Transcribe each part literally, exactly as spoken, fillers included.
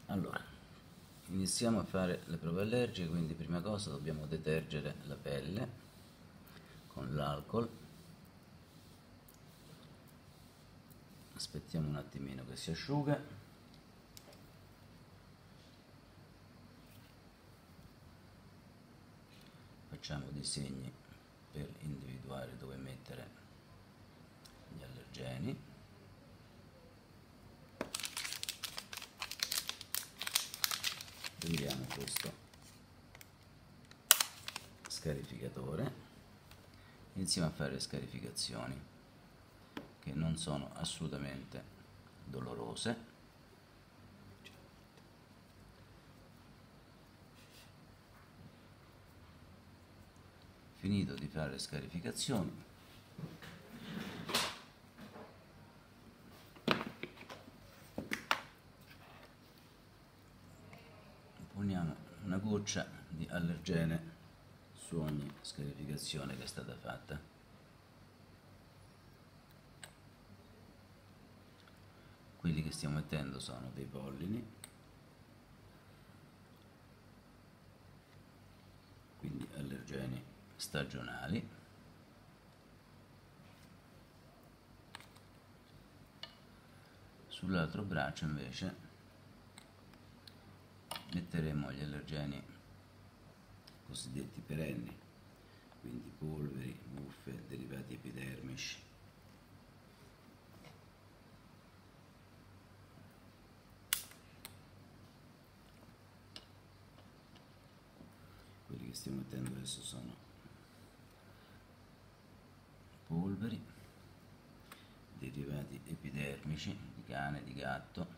Allora, iniziamo a fare le prove allergiche, quindi prima cosa dobbiamo detergere la pelle con l'alcol. Aspettiamo un attimino che si asciuga. Facciamo dei segni per individuare dove mettere gli allergeni. Prendiamo questo scarificatore, iniziamo a fare le scarificazioni che non sono assolutamente dolorose. Finito di fare le scarificazioni, poniamo una goccia di allergene su ogni scarificazione che è stata fatta. Quelli che stiamo mettendo sono dei pollini, quindi allergeni stagionali. Sull'altro braccio invece metteremo gli allergeni cosiddetti perenni, quindi polveri, muffe, derivati epidermici. Quelli che stiamo mettendo adesso sono polveri, derivati epidermici di cane, di gatto.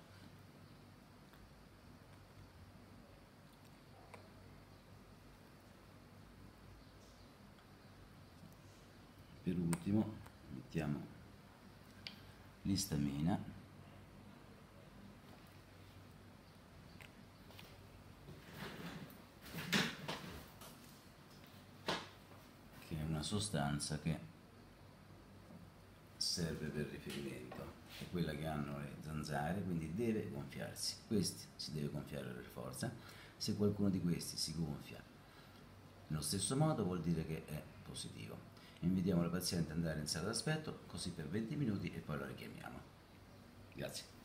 Per ultimo mettiamo l'istamina, che è una sostanza che serve per riferimento, è quella che hanno le zanzare, quindi deve gonfiarsi. Questi si deve gonfiare per forza. Se qualcuno di questi si gonfia nello stesso modo vuol dire che è positivo. Invitiamo la paziente ad andare in sala d'aspetto così per venti minuti e poi la richiamiamo. Grazie.